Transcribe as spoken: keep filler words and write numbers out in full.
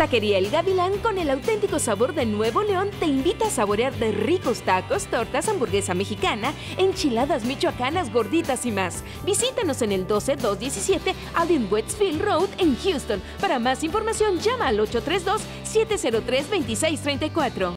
Taquería El Gavilán, con el auténtico sabor de Nuevo León, te invita a saborear de ricos tacos, tortas, hamburguesa mexicana, enchiladas michoacanas, gorditas y más. Visítanos en el doce dos diecisiete Allen Westfield Road en Houston. Para más información, llama al ocho tres dos, siete cero tres, dos seis tres cuatro.